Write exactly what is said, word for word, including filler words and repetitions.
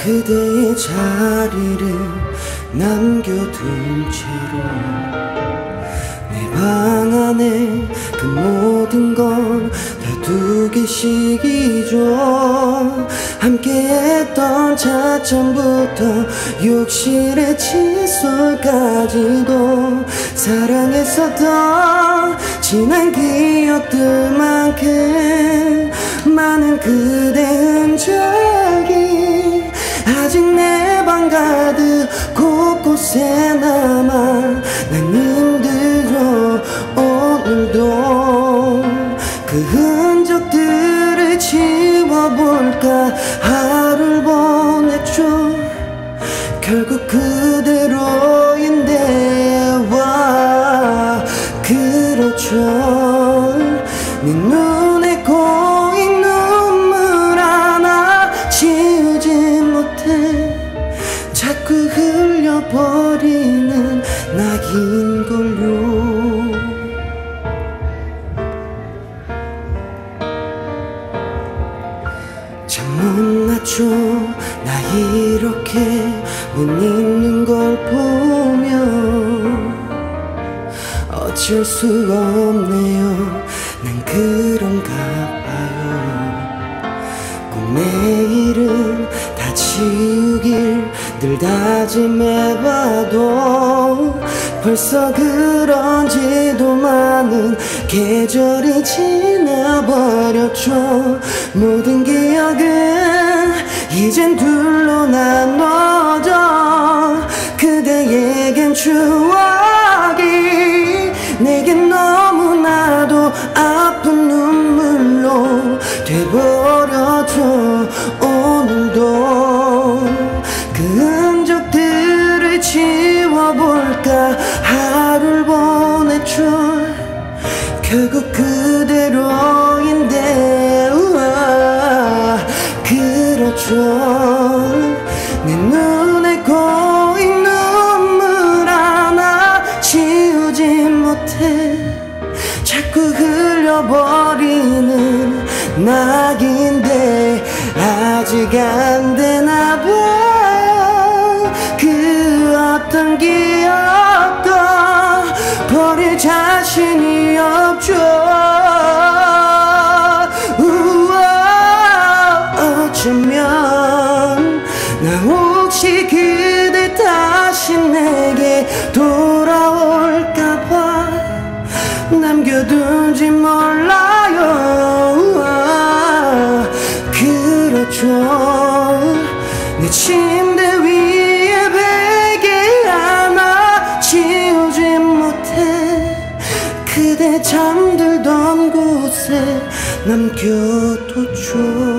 그대의 자리를 남겨둔 채로 내 방 안에 그 모든 건 다 두 개씩이죠. 함께했던 차창부터 욕실의 칫솔까지도 사랑했었던 지난 기억들만큼 많은 그대 흔적이 아직 내 방 가득 곳곳에 남아 난 힘들어 오늘도 그 흔적들을 지워볼까 하루를 보냈죠. 결국 그대로인데 와 그렇죠. 네 눈에 고인 눈물 하나 지우지 못해 자꾸 흘려버리는 낙인걸요. 참 못났죠. 나 이렇게 못 잊는 걸 보면 어쩔 수 없네요. 난 그런가 봐요. 꼭 내일은 다 지우길 늘 다짐해봐도 벌써 그런지도 많은 계절이 지나버렸죠. 모든 기억은 이젠 둘로 나눠져 그대에겐 추억이 내겐 너무나도 아픈 눈물로 돼버렸죠. 오늘도 그 흔적들을 지워볼까 하루를 보냈죠. 결국 그대로인데 우와 그렇죠. 내 눈에 고인 눈물 하나 지우지 못해 자꾸 흘려버리는 낙인데 아직 안 되나 봐요. 그 어떤 기억도 버릴 자신이 없죠. 우와 어쩌면 나 혹시 그대 다시 내게 돌아올까봐 남겨둔지 몰라요. 우와 그렇죠. 내 침대 위에 베개 하나 지우지 못해 그대 잠들던 곳에 남겨뒀죠.